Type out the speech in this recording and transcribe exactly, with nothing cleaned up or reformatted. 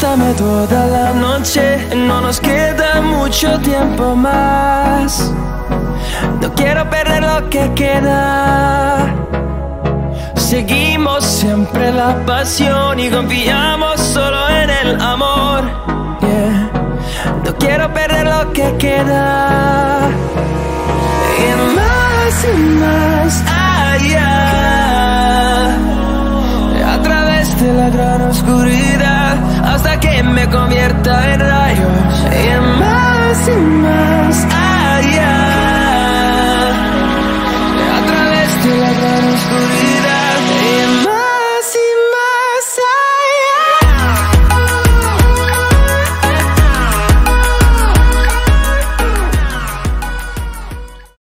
dame toda la noche, no nos queda mucho tiempo más. No quiero perder lo que queda. Seguimos siempre la pasión y confiamos solo en el amor. Yeah. No quiero perder lo que queda. Y más y más allá, a través de la gran oscuridad, hasta que me convierta en rayos. Y más